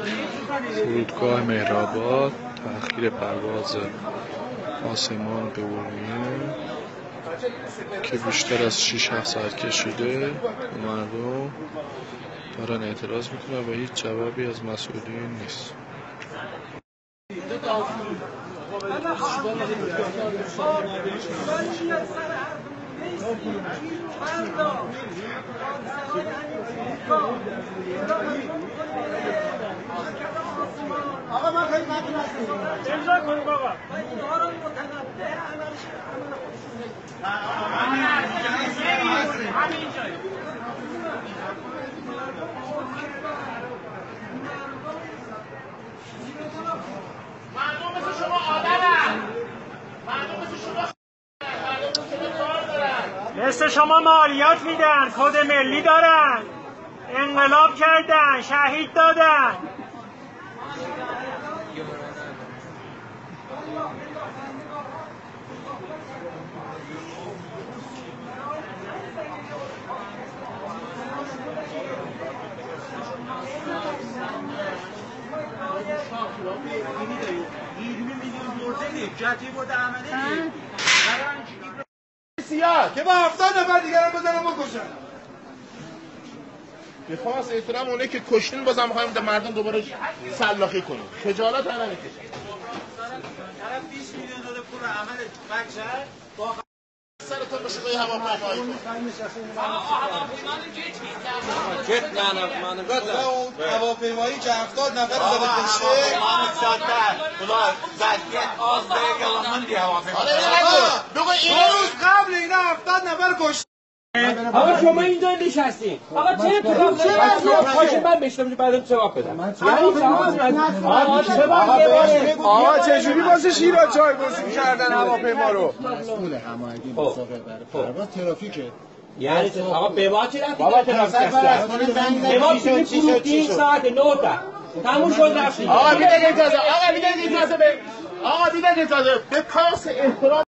فرودگاه مهرآباد، تأخیر پرواز آسمان به ارومیه که بیشتر از 6-7 ساعت کشیده. مردم دارن اعتراض میکنن و هیچ جوابی از مسئولین نیست. آقا من خیلی ممنون هستم. امضا کنیم آقا. همین جایی. مردم مثل شما آدمن. مردم مثل شما کار دارن. مثل شما مالیات میدن، کد ملی دارن. انقلاب کردن، شهید دادن. سیاه که با 70 نفر دیگران بزنم بکشن. میخوام از احترام اونه که کشتین بازم میخوایم مردم دوباره سلاخی کنیم. خجالت هم نمیکشه. طرف 20 میلیون داده پول عمل بچه با سرتون به شده هواپیمایی کن. هواپیمایی که 70 نفر زده کشته بگو این روز قبل اینا 70 نفر کشته. آقا شما اینجا نشستین. آقا چه اتفاقی پاشو من بشتم بعدم جواب بدم. آقا چجوری واسه شیراز جایگزین کردن هواپیما رو؟ مسئول هماهنگی مسابقه برای پرواز ترافیکه. یعنی آقا به واچ رفت بابا ترافیک است. به واچ فروختین ساعت 9 تا. تموم شد رفتیم. آقا میگه اجازه. آقا میگه اجازه به کاس احترام